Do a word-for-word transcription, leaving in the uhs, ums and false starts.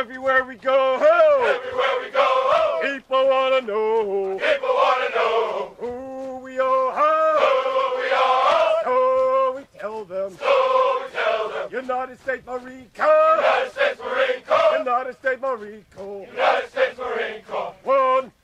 Everywhere we go, ho! Everywhere we go, ho! People wanna know. People wanna know. Who we are, ho! Who we are. So we tell them. So we tell them. United States Marine Corps. United States Marine Corps. United States Marine Corps. United States Marine Corps. One.